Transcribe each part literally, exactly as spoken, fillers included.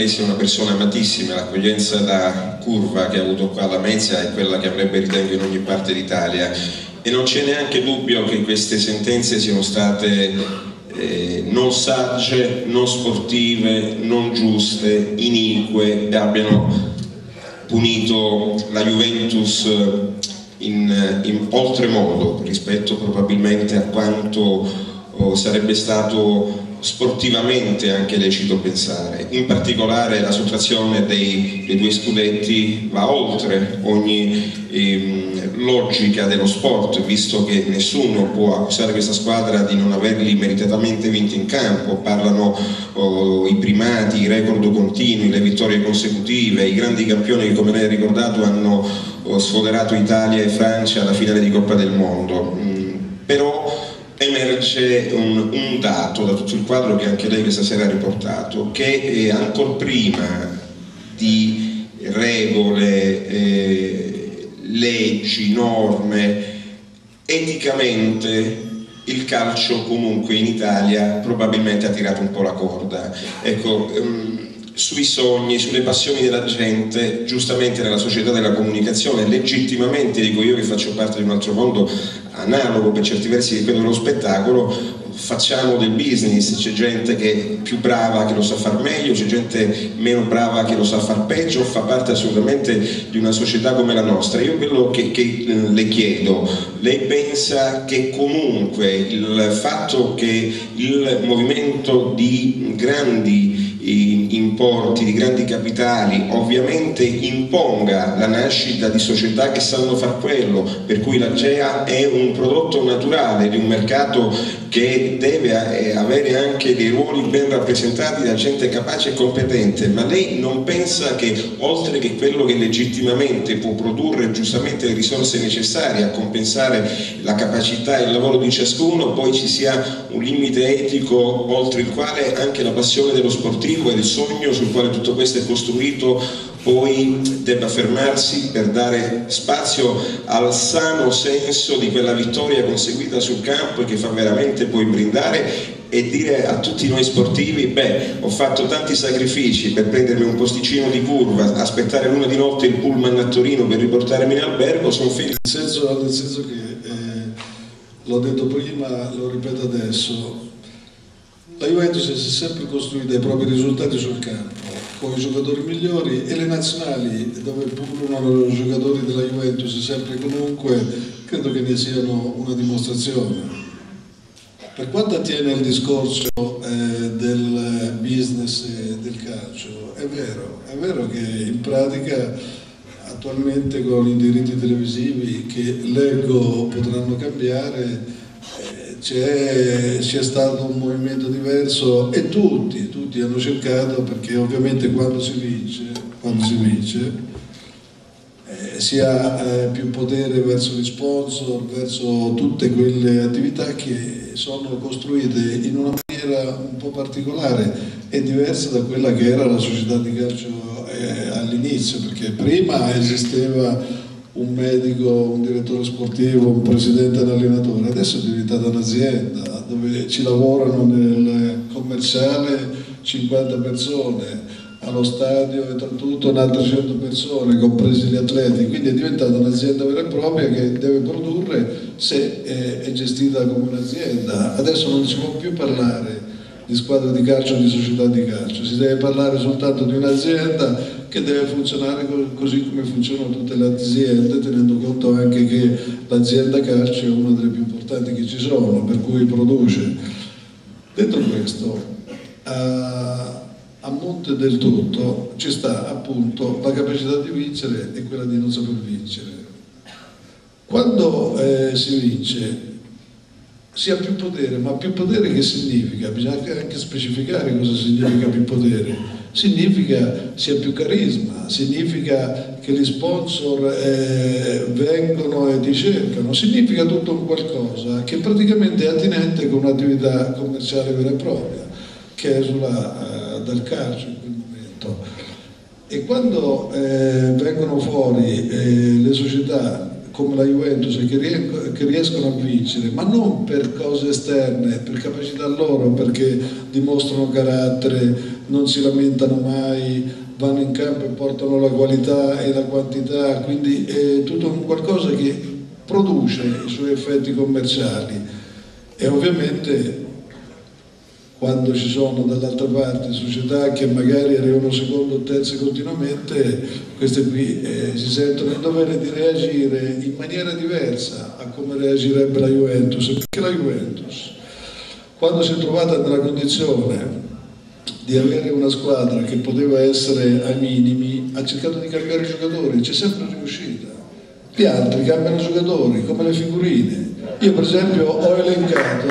lei sia una persona amatissima, l'accoglienza da curva che ha avuto qua alla Lamezia è quella che avrebbe, ritengo, in ogni parte d'Italia, e non c'è neanche dubbio che queste sentenze siano state eh, non sagge, non sportive, non giuste, inique, e abbiano punito la Juventus in, in oltremodo rispetto probabilmente a quanto oh, sarebbe stato sportivamente anche lecito pensare. In particolare la sottrazione dei, dei due scudetti va oltre ogni ehm, logica dello sport, visto che nessuno può accusare questa squadra di non averli meritatamente vinti in campo. Parlano oh, i primati, i record continui, le vittorie consecutive, i grandi campioni che, come lei ha ricordato, hanno oh, sfoderato Italia e Francia alla finale di Coppa del Mondo. Mm, però emerge un, un dato da tutto il quadro che anche lei questa sera ha riportato, che eh, ancora prima di regole, eh, leggi, norme, eticamente il calcio comunque in Italia probabilmente ha tirato un po' la corda. Ecco, um, sui sogni, sulle passioni della gente, giustamente nella società della comunicazione, legittimamente, dico io che faccio parte di un altro mondo analogo per certi versi di quello dello spettacolo, facciamo del business. C'è gente che è più brava che lo sa far meglio, c'è gente meno brava che lo sa far peggio, fa parte assolutamente di una società come la nostra. Io quello che, che le chiedo, lei pensa che comunque il fatto che il movimento di grandi importi, di grandi capitali ovviamente imponga la nascita di società che sanno far quello, per cui la G E A è un prodotto naturale di un mercato che deve avere anche dei ruoli ben rappresentati da gente capace e competente, ma lei non pensa che oltre che quello che legittimamente può produrre giustamente le risorse necessarie a compensare la capacità e il lavoro di ciascuno, poi ci sia un limite etico oltre il quale anche la passione dello sportivo e del sogno sul quale tutto questo è costruito poi debba fermarsi per dare spazio al sano senso di quella vittoria conseguita sul campo e che fa veramente poi brindare e dire a tutti noi sportivi: beh, ho fatto tanti sacrifici per prendermi un posticino di curva, aspettare l'una di notte il pullman a Torino per riportarmi in albergo, sono felice. Nel senso, nel senso che, eh, l'ho detto prima, lo ripeto adesso, la Juventus si è sempre costruita i propri risultati sul campo, con i giocatori migliori, e le nazionali dove pullulano i giocatori della Juventus sempre e comunque, credo che ne siano una dimostrazione. Per quanto attiene il discorso eh, del business e del calcio, è vero, è vero che in pratica attualmente con i diritti televisivi che leggo potranno cambiare, c'è stato un movimento diverso e tutti, tutti hanno cercato, perché ovviamente quando si vince, quando si vince eh, si ha eh, più potere verso gli sponsor, verso tutte quelle attività che sono costruite in una maniera un po' particolare e diversa da quella che era la società di calcio eh, all'inizio, perché prima esisteva un medico, un direttore sportivo, un presidente e un allenatore, adesso è diventata un'azienda dove ci lavorano nel commerciale cinquanta persone, allo stadio e tra tutto un'altra cento persone, compresi gli atleti, quindi è diventata un'azienda vera e propria che deve produrre se è, è gestita come un'azienda. Adesso non si può più parlare di squadra di calcio o di società di calcio, si deve parlare soltanto di un'azienda che deve funzionare così come funzionano tutte le aziende, tenendo conto anche che l'azienda calcio è una delle più importanti che ci sono, per cui produce. Detto questo, a, a monte del tutto ci sta appunto la capacità di vincere e quella di non saper vincere. Quando eh, si vince si ha più potere, ma più potere che significa? Bisogna anche specificare cosa significa più potere. Significa si ha più carisma, significa che gli sponsor eh, vengono e ti cercano, significa tutto un qualcosa che praticamente è attinente con un'attività commerciale vera e propria, che esula eh, dal calcio in quel momento. E quando eh, vengono fuori eh, le società come la Juventus che riescono a vincere, ma non per cose esterne, per capacità loro, perché dimostrano carattere, non si lamentano mai, vanno in campo e portano la qualità e la quantità, quindi è tutto un qualcosa che produce i suoi effetti commerciali. E ovviamente quando ci sono dall'altra parte società che magari arrivano secondo o terze continuamente, queste qui eh, si sentono il dovere di reagire in maniera diversa a come reagirebbe la Juventus, perché la Juventus, quando si è trovata nella condizione di avere una squadra che poteva essere ai minimi, ha cercato di cambiare i giocatori, c'è sempre riuscita. Gli altri cambiano giocatori, come le figurine. Io per esempio ho elencato,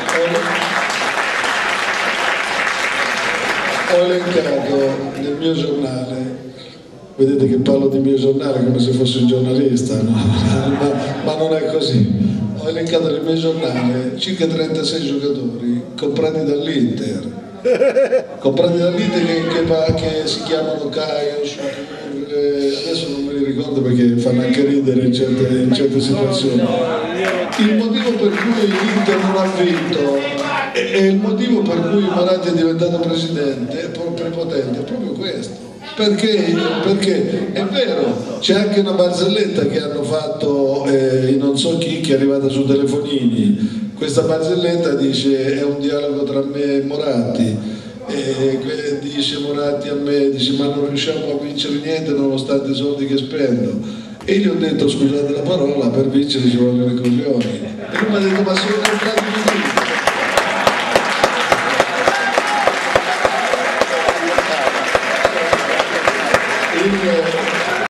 ho, ho elencato nel mio giornale, vedete che parlo del mio giornale come se fossi un giornalista, no? ma, ma non è così. Ho elencato nel mio giornale circa trentasei giocatori comprati dall'Inter, comprati dall'Inter che, che, che si chiamano Caio, adesso non me li ricordo perché fanno anche ridere in certe, in certe situazioni. Il motivo per cui l'Inter non ha vinto e il motivo per cui Moratti è diventato presidente, prepotente, è proprio questo. Perché? Perché è vero, c'è anche una barzelletta che hanno fatto eh, non so chi, che è arrivata su Telefonini. Questa barzelletta dice è un dialogo tra me e Moratti, e dice Moratti a me, dice ma non riusciamo a vincere niente nonostante i soldi che spendo, e gli ho detto scusate la parola, per vincere ci vogliono i coglioni, e lui mi ha detto ma sono comprati tutti.